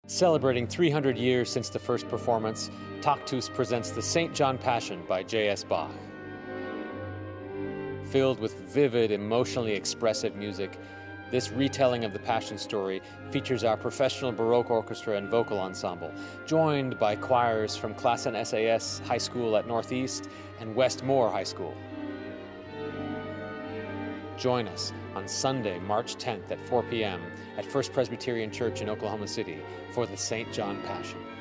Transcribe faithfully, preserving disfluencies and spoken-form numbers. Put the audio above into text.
Celebrating three hundred years since the first performance, Tactus presents the Saint John Passion by J S Bach. Filled with vivid, emotionally expressive music, this retelling of the Passion story features our professional Baroque orchestra and vocal ensemble, joined by choirs from Klassen S A S High School at Northeast and Westmore High School. Join us on Sunday, March tenth at four p m at First Presbyterian Church in Oklahoma City for the Saint John Passion.